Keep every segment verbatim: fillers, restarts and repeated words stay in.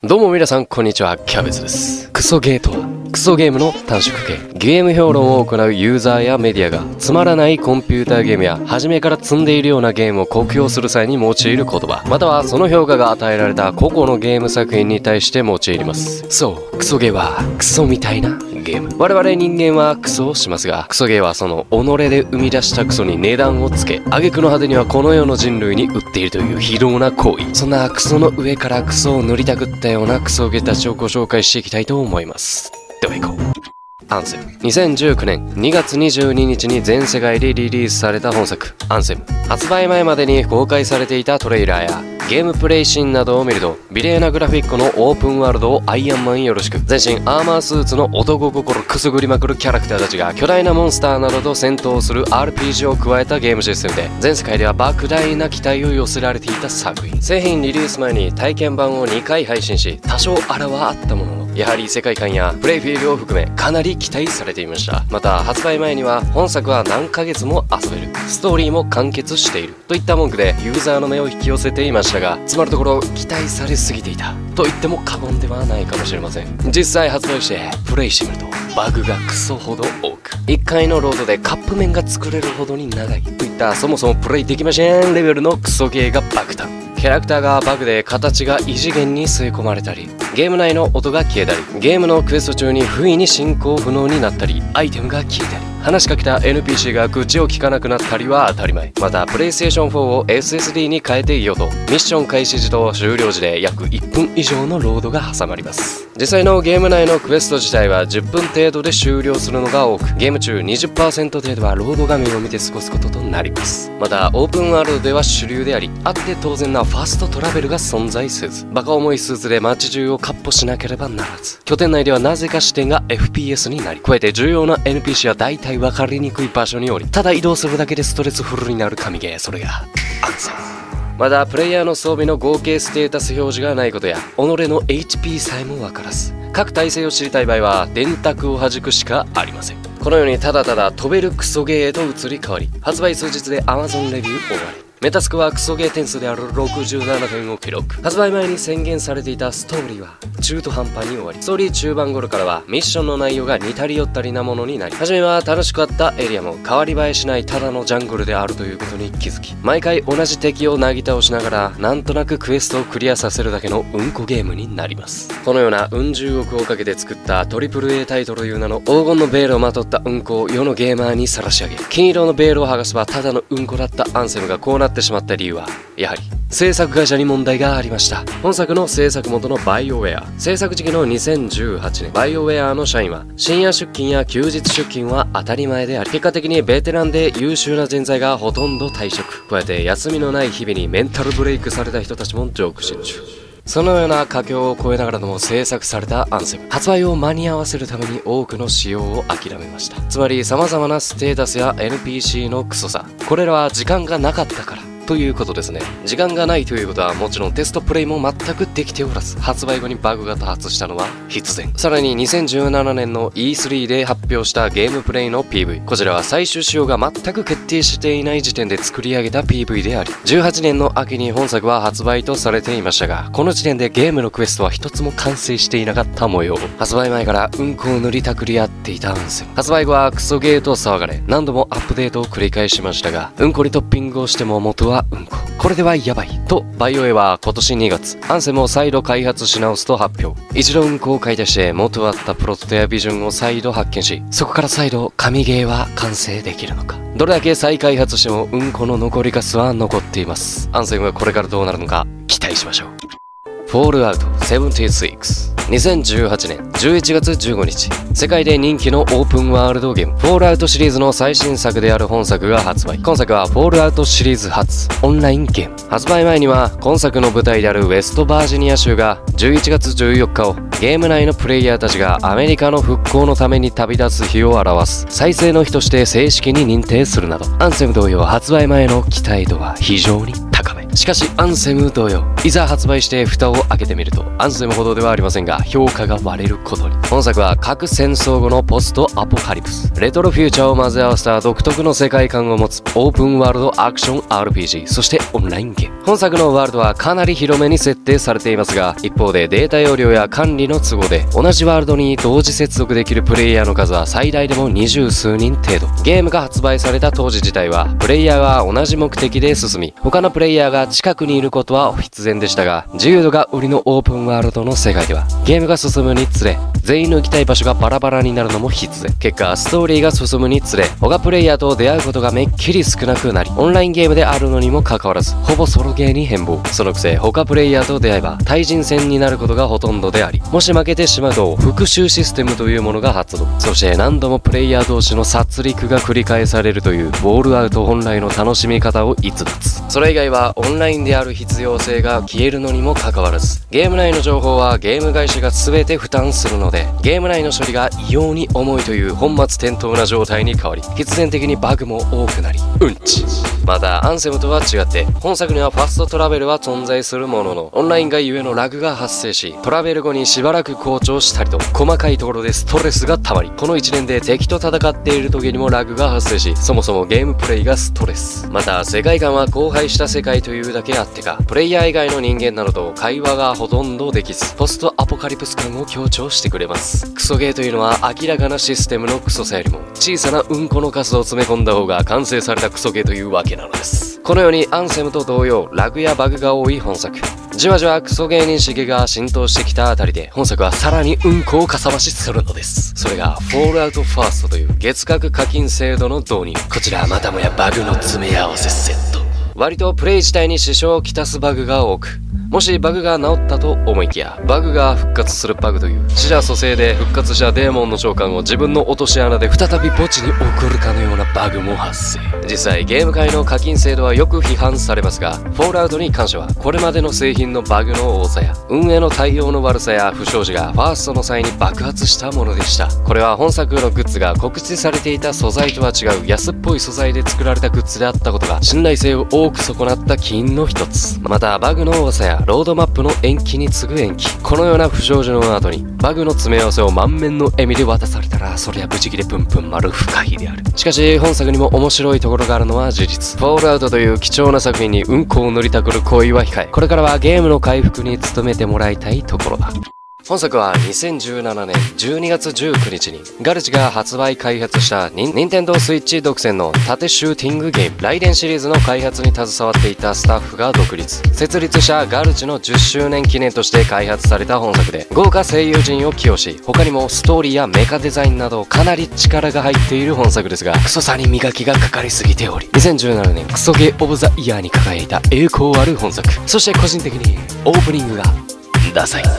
どうも皆さんこんにちは、キャベツです。クソゲーとはクソゲームの短縮形。ゲーム評論を行うユーザーやメディアがつまらないコンピューターゲームや初めから積んでいるようなゲームを酷評する際に用いる言葉、またはその評価が与えられた個々のゲーム作品に対して用います。そう、クソゲーはクソみたいなゲーム。我々人間はクソをしますが、クソゲーはその己で生み出したクソに値段をつけ、挙句の果てにはこの世の人類に売っているという非道な行為。そんなクソの上からクソを塗りたくったようなクソゲーたちをご紹介していきたいと思います。では行こう。アンセム。にせんじゅうきゅうねんにがつにじゅうににちに全世界でリリースされた本作アンセム。発売前までに公開されていたトレーラーやゲームプレイシーンなどを見ると、美麗なグラフィックのオープンワールドをアイアンマンよろしく、全身アーマースーツの男心くすぐりまくるキャラクターたちが巨大なモンスターなどと戦闘する アールピージー を加えたゲームシステムで、全世界では莫大な期待を寄せられていた作品。製品リリース前に体験版をにかい配信し、多少あらはあったものの、やはり世界観やプレイフィールを含めかなり期待されていました。また発売前には本作は何ヶ月も遊べる、ストーリーも完結しているといった文句でユーザーの目を引き寄せていましたが、つまるところ期待されすぎていたと言っても過言ではないかもしれません。実際発売してプレイしてみるとバグがクソほど多く、いっかいのロードでカップ麺が作れるほどに長いといったそもそもプレイできませんレベルのクソゲーが爆誕。キャラクターがバグで形が異次元に吸い込まれたり、ゲーム内の音が消えたり、ゲームのクエスト中に不意に進行不能になったり、アイテムが消えたり、話しかけた エヌピーシー が口を聞かなくなったりは当たり前。またプレイステーションフォーを エスエスディー に変えていようと、ミッション開始時と終了時で約いっぷん以上のロードが挟まります。実際のゲーム内のクエスト自体はじゅっぷん程度で終了するのが多く、ゲーム中 にじゅっパーセント 程度はロード画面を見て過ごすこととなります。またオープンワールドでは主流であり、あって当然なファストトラベルが存在せず、バカ重いスーツで街中をカッポしなければならず、拠点内ではなぜか視点が エフピーエス になり、加えて重要な エヌピーシー は大体分かりにくい場所におり、ただ移動するだけでストレスフルになる神ゲー、それがアンセム。まだプレイヤーの装備の合計ステータス表示がないことや、己の エイチピー さえも分からず、各体制を知りたい場合は電卓を弾くしかありません。このようにただただ飛べるクソゲーへと移り変わり、発売数日で アマゾン レビュー終わり、メタスクはクソゲー点数であるろくじゅうななてんを記録。発売前に宣言されていたストーリーは中途半端に終わり、ストーリー中盤頃からはミッションの内容が似たり寄ったりなものになり、初めは楽しかったエリアも変わり映えしないただのジャングルであるということに気づき、毎回同じ敵をなぎ倒しながらなんとなくクエストをクリアさせるだけのうんこゲームになります。このようなうん十億をかけて作った トリプルエー タイトルいう名の黄金のベールをまとったうんこを世のゲーマーに晒し上げ、金色のベールを剥がせばただのうんこだったアンセムがこうなってしまった理由は、やはり制作会社に問題がありました。本作の制作元のバイオウェア、制作時期のにせんじゅうはちねん、バイオウェアの社員は深夜出勤や休日出勤は当たり前であり、結果的にベテランで優秀な人材がほとんど退職、加えて休みのない日々にメンタルブレイクされた人たちも続出中。そのような佳境を超えながらも制作されたアンセム、発売を間に合わせるために多くの仕様を諦めました。つまり様々なステータスや エヌピーシー のクソさ、これらは時間がなかったからということですね。時間がないということはもちろんテストプレイも全くできておらず、発売後にバグが多発したのは必然。さらににせんじゅうななねんの イースリー で発表したゲームプレイの ピーブイ、こちらは最終仕様が全く決定していない時点で作り上げた ピーブイ であり、じゅうはちねんの秋に本作は発売とされていましたが、この時点でゲームのクエストは一つも完成していなかった模様。発売前からうんこを塗りたくり合っていたアンセム、発売後はクソゲーと騒がれ、何度もアップデートを繰り返しましたが、うんこにトッピングをしても元はうんこ、これではやばいとバイオウェアは今年にがつアンセムを再度開発し直すと発表。一度うんこを買い足して元あったプロトトやビジョンを再度発見し、そこから再度神ゲーは完成できるのか。どれだけ再開発してもうんこの残りカスは残っています。アンセムはこれからどうなるのか期待しましょう。フォールアウトななじゅうろく、にせんじゅうはちねんじゅういちがつじゅうごにち、世界で人気のオープンワールドゲームフォールアウトシリーズの最新作である本作が発売。今作はフォールアウトシリーズ初オンラインゲーム。発売前には今作の舞台であるウェストバージニア州がじゅういちがつじゅうよっかをゲーム内のプレイヤーたちがアメリカの復興のために旅立つ日を表す再生の日として正式に認定するなど、アンセム同様発売前の期待度は非常に高め。 しかしアンセム同様、いざ発売して蓋を開けてみるとアンセムほどではありませんが評価が割れることに。本作は核戦争後のポストアポカリプス、レトロフューチャーを混ぜ合わせた独特の世界観を持つオープンワールドアクション アールピージー、 そしてオンラインゲーム。本作のワールドはかなり広めに設定されていますが、一方でデータ容量や管理の都合で同じワールドに同時接続できるプレイヤーの数は最大でも二十数人程度。ゲームが発売された当時自体はプレイヤーは同じ目的で進み、他のプレイヤーが近くにいることは必然でしたが、自由度が売りのオープンワールドの世界ではゲームが進むにつれ全員の行きたい場所がバラバラになるのも必然。結果ストーリーが進むにつれ他プレイヤーと出会うことがめっきり少なくなり、オンラインゲームであるのにもかかわらずほぼソロゲーに変貌。そのくせ他プレイヤーと出会えば対人戦になることがほとんどであり、もし負けてしまうと復讐システムというものが発動。そして何度もプレイヤー同士の殺戮が繰り返されるというウォールアウト本来の楽しみ方を逸脱。それ以外はオンラインである必要性が消えるのにもかかわらず、ゲーム内の情報はゲーム会社が全て負担するので、ゲーム内の処理が異様に重いという本末転倒な状態に変わり、必然的にバグも多くなりうんち。またアンセムとは違って本作にはファストトラベルは存在するものの、オンラインがゆえのラグが発生し、トラベル後にしばらく好調したりと細かいところでストレスが溜まり、このいちねんで敵と戦っている時にもラグが発生し、そもそもゲームプレイがストレス。また世界観は荒廃した世界というだけあってか、プレイヤー以外の人間などと会話がほとんどできず、ポストアポカリプス感を強調してくれます。クソゲーというのは明らかなシステムのクソさよりも小さなうんこの数を詰め込んだ方が完成されたクソゲーというわけなのです。このようにアンセムと同様ラグやバグが多い本作、じわじわクソゲー認識が浸透してきたあたりで本作はさらにうんこをかさ増しするのです。それがフォールアウトファーストという月額課金制度の導入。こちらはまたもやバグの詰め合わせセット。割とプレイ自体に支障をきたすバグが多く、もしバグが治ったと思いきやバグが復活するバグという死者蘇生で復活したデーモンの召喚を自分の落とし穴で再び墓地に送るかのようなバグも発生。実際ゲーム界の課金制度はよく批判されますが、フォールアウトに関してはこれまでの製品のバグの多さや運営の対応の悪さや不祥事がファーストの際に爆発したものでした。これは本作のグッズが告知されていた素材とは違う安っぽい素材で作られたグッズであったことが信頼性を多く損なった起因の一つ。またバグの多さやロードマップの延期に次ぐ延期、このような不祥事の後にバグの詰め合わせを満面の笑みで渡されたら、そりゃブチギレプンプン丸不可避である。しかし本作にも面白いところがあるのは事実。フォールアウトという貴重な作品にうんこを塗りたくる行為は控え、これからはゲームの回復に努めてもらいたいところだ。本作はにせんじゅうななねんじゅうにがつじゅうくにちにガルチが発売開発した任天堂スイッチ独占の縦シューティングゲームライデンシリーズの開発に携わっていたスタッフが独立。設立者ガルチのじゅっしゅうねん記念として開発された本作で、豪華声優陣を起用し、他にもストーリーやメカデザインなどかなり力が入っている本作ですが、クソさに磨きがかかりすぎており、にせんじゅうななねんクソゲーオブザイヤーに輝いた栄光ある本作。そして個人的にオープニングがダサい。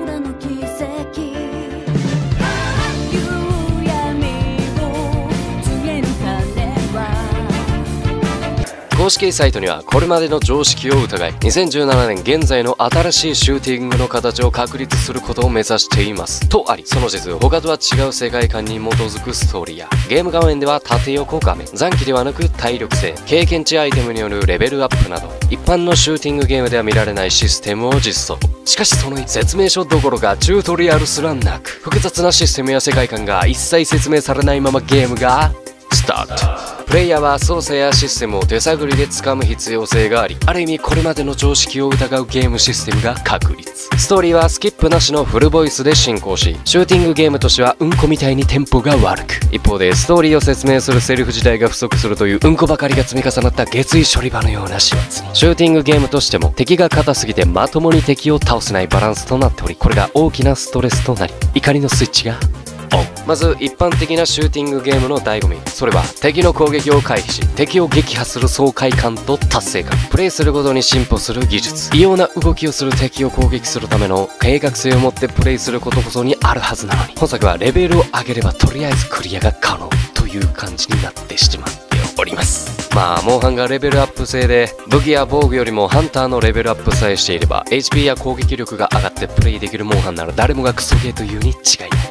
公式サイトにはこれまでの常識を疑い、にせんじゅうななねん現在の新しいシューティングの形を確立することを目指していますとあり、その実他とは違う世界観に基づくストーリーやゲーム画面では縦横画面、残機ではなく体力性、経験値アイテムによるレベルアップなど一般のシューティングゲームでは見られないシステムを実装。しかしその説明書どころかチュートリアルすらなく、複雑なシステムや世界観が一切説明されないままゲームがスタート。プレイヤーは操作やシステムを手探りで掴む必要性があり、ある意味これまでの常識を疑うゲームシステムが確立。ストーリーはスキップなしのフルボイスで進行し、シューティングゲームとしてはうんこみたいにテンポが悪く、一方でストーリーを説明するセリフ自体が不足するといううんこばかりが積み重なった下水処理場のような始末に、シューティングゲームとしても敵が硬すぎてまともに敵を倒せないバランスとなっており、これが大きなストレスとなり、怒りのスイッチがまず一般的なシューティングゲームの醍醐味、それは敵の攻撃を回避し敵を撃破する爽快感と達成感。プレイするごとに進歩する技術、異様な動きをする敵を攻撃するための計画性を持ってプレイすることこそにあるはずなのに、本作はレベルを上げればとりあえずクリアが可能という感じになってしまっております。まあモンハンがレベルアップ制で武器や防具よりもハンターのレベルアップさえしていれば エイチピー や攻撃力が上がってプレイできるモンハンなら誰もがクソゲーというに違いない。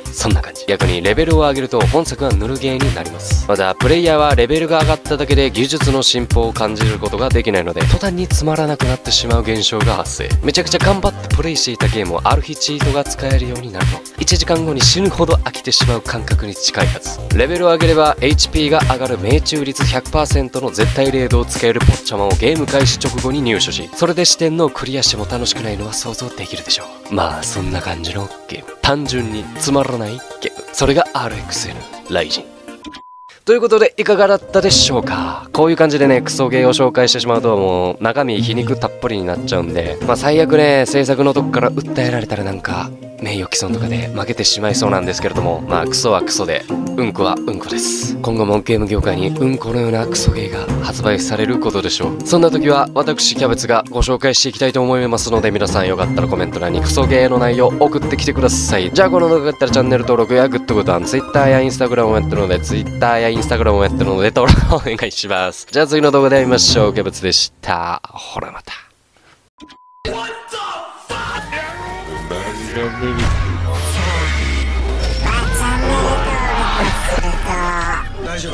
そんな感じ。逆にレベルを上げると本作はぬるゲーになります。またプレイヤーはレベルが上がっただけで技術の進歩を感じることができないので、途端につまらなくなってしまう現象が発生。めちゃくちゃ頑張ってプレイしていたゲームをある日チートが使えるようになると、いちじかんごに死ぬほど飽きてしまう感覚に近いはず。レベルを上げれば エイチピー が上がる命中率 ひゃくパーセント の絶対レードを使えるポッチャマをゲーム開始直後に入手し、それで視点のクリアしても楽しくないのは想像できるでしょう。まあそんな感じのゲーム、単純につまらないゲーム、それが アールエックスエヌ ライジンということで、いかがだったでしょうか。こういう感じでね、クソゲーを紹介してしまうともう中身皮肉たっぷりになっちゃうんで、まあ最悪ね、制作のとこから訴えられたらなんか名誉毀損とかで負けてしまいそうなんですけれども、まあクソはクソでうんこはうんこです。今後もゲーム業界にうんこのようなクソゲーが発売されることでしょう。そんな時は私キャベツがご紹介していきたいと思いますので、皆さんよかったらコメント欄にクソゲーの内容送ってきてください。じゃあこの動画があったらチャンネル登録やグッドボタン、Twitter や Instagram もやってるので Twitter や Instagram もやってるので登録お願いします。じゃあ次の動画で会いましょう。キャベツでした。ほらまた。 大丈夫。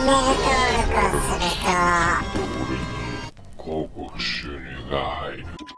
広告収入が入る。